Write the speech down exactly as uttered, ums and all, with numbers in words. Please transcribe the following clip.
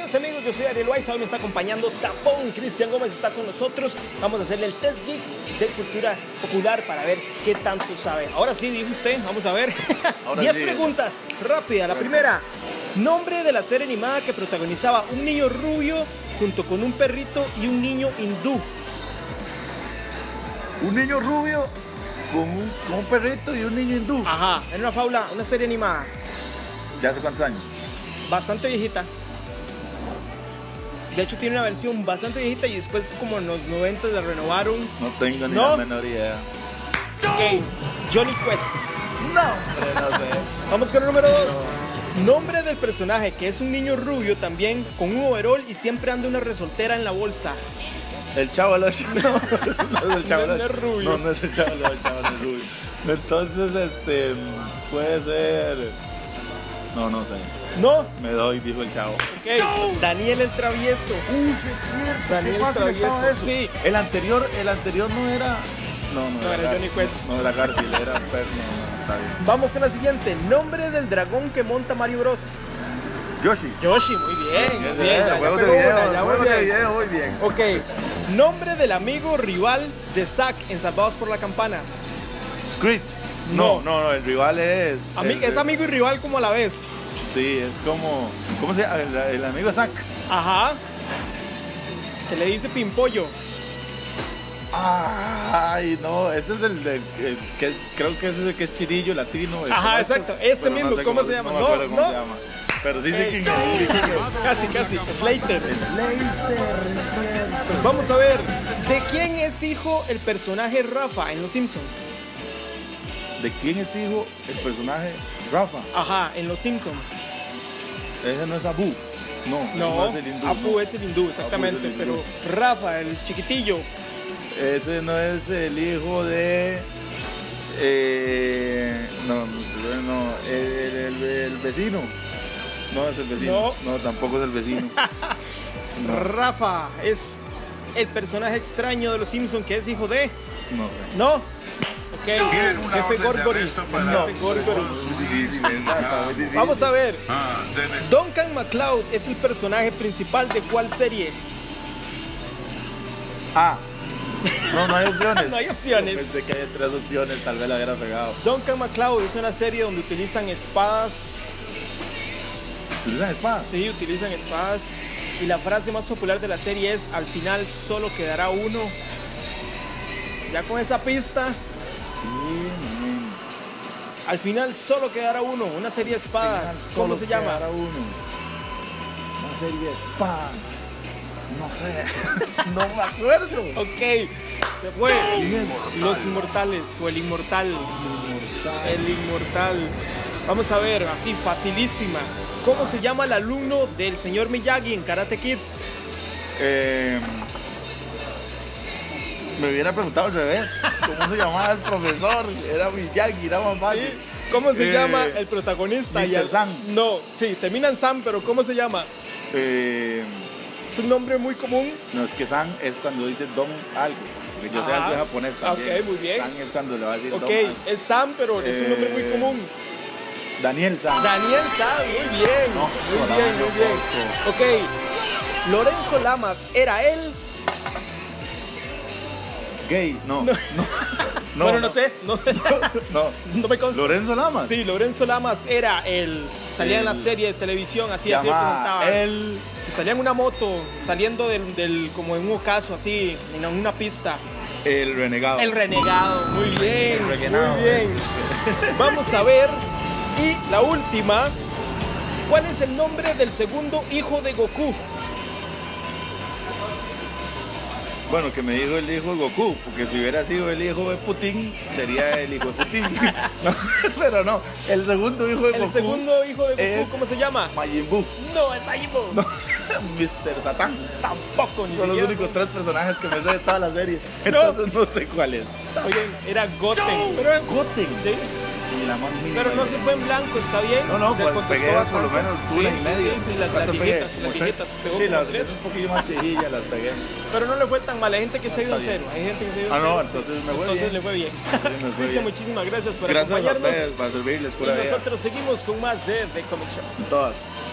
Estimados amigos, yo soy Ariel Loaiza, hoy me está acompañando Tapón, Cristian Gómez está con nosotros. Vamos a hacerle el test geek de cultura popular para ver qué tanto sabe. Ahora sí, dijo usted, vamos a ver. diez sí. preguntas, rápida. La primera, nombre de la serie animada que protagonizaba un niño rubio junto con un perrito y un niño hindú. Un niño rubio con un, con un perrito y un niño hindú. Ajá, en una faula, una serie animada. ¿Ya hace cuántos años? Bastante viejita. De hecho tiene una versión bastante viejita y después como en los noventa la renovaron. No tengo ni ¿No? la menor idea. Ok, Johnny Quest. No, hombre, no sé. Vamos con el número dos. No. Nombre del personaje que es un niño rubio también con un overol y siempre anda una resoltera en la bolsa. El Chavo del Ocho. No, no es el Chavo No, del no es Ocho. rubio. No, no es el Chavo del Ocho, el Chavo es rubio. Entonces, este, puede ser... No, no sé. No. Me doy, dijo el Chavo. Ok, no. Daniel el Travieso. Uy, sí es cierto. Daniel el Travieso, sí. El anterior, el anterior no era... No, no, no era, era Johnny Quest. No era Garfield, era Perno. No, está bien. Vamos con la siguiente. Nombre del dragón que monta Mario Bros. Yoshi. Yoshi, muy bien, muy bien. Ya, juegos ya de video, una, ya juegos muy bien. de video, muy bien. Ok, nombre del amigo rival de Zack en Salvados por la Campana. Screech. No, no, no, el rival es... Ami el, es amigo y rival como a la vez. Sí, es como... ¿Cómo se llama? El, el amigo Zack. Ajá. Que le dice Pimpollo. Ay, no, ese es el de... El, que, creo que ese es el que es chirillo, latino. Ajá, exacto, ese mismo, no sé ¿cómo, cómo se llama? No, no. no. Se llama. Pero sí sé hey, quién es. Casi, casi, Slater. Slater. Pues vamos a ver, ¿de quién es hijo el personaje Rafa en Los Simpsons? ¿De quién es hijo el personaje Rafa? Ajá, en Los Simpsons. Ese no es Abu. No, no, no es el hindú. Abu no. es el hindú, exactamente, el hindú. pero Rafa, el chiquitillo. Ese no es el hijo de... Eh, no, no, el, el, el vecino. No es el vecino. No, no tampoco es el vecino. No. Rafa es el personaje extraño de Los Simpsons que es hijo de... No sé. ¿No? Ok, jefe Gorgory. No, Gorgory. Vamos a ver. Duncan MacLeod es el personaje principal de ¿cuál serie? Ah. No, no hay opciones. No hay opciones. Pensé que hay tres opciones, tal vez la hubiera pegado. Duncan MacLeod es una serie donde utilizan espadas. ¿Utilizan espadas? Sí, utilizan espadas. Y la frase más popular de la serie es: al final solo quedará uno. Ya con esa pista. Bien, bien. Al final solo quedará uno. Una serie de espadas. ¿Cómo se llama? Quedará uno. Una serie de espadas. No sé, no me acuerdo. Ok, se fue. Los Inmortales o el Inmortal. El Inmortal. El Inmortal. Vamos a ver, así facilísima. ¿Cómo se llama el alumno del señor Miyagi en Karate Kid? Eh, me hubiera preguntado al revés. ¿Cómo se llamaba el profesor? Era Miyagi, era más fácil. ¿Sí? ¿Cómo se eh, llama el protagonista? mister El... Sam. No, sí, termina en Sam, pero ¿cómo se llama? Eh... Es un nombre muy común. No, es que San es cuando dice Don algo. Porque yo sé algo de japonés también. Ok, muy bien. San es cuando le va a decir Ok, Don algo. es Sam, pero eh, es un nombre muy común. Daniel San. Daniel San, muy bien. No, muy bien, muy bien. Ok, Lorenzo Lamas, ¿era él? Gay, no. No. no. no bueno, no, no sé. No, no. no me consta. ¿Lorenzo Lamas? Sí, Lorenzo Lamas era el... Salía el, en la serie de televisión, así, así presentaba. Él... Y salía en una moto, saliendo del, del, como en un ocaso, así, en una pista. El renegado. El renegado, muy bien, muy renegado. bien. Vamos a ver, y la última, ¿cuál es el nombre del segundo hijo de Goku? Bueno, que me dijo el hijo de Goku, porque si hubiera sido el hijo de Putin, sería el hijo de Putin. No, pero no, el segundo hijo de El Goku. El segundo hijo de Goku, es ¿cómo se llama? Majin Buu. No, es Majin Buu. No, mister Satan. Tampoco, ni Son los únicos son... tres personajes que me sé de toda la serie. Entonces no, no sé cuál es. Oye, era Goten. No. Pero era Goten. Sí. Ni la más Pero no se fue en blanco, ¿está bien? No, no, pues pegué por lo menos una sí, y media. Sí, sí, las latiguitas, las latiguitas. Pegó sí, como las tres. un poquillo más chejillas las pegué. Pero no le fue tan mal, hay gente que se ha ido a Está cero. Hay gente que se ha ido Ah, a cero. no, entonces me fue Entonces bien. le fue bien. Sí, Cristian, muchísimas gracias por gracias acompañarnos. Gracias a ustedes, para servirles pura Y vida. nosotros seguimos con más de The Comic Show. Todas.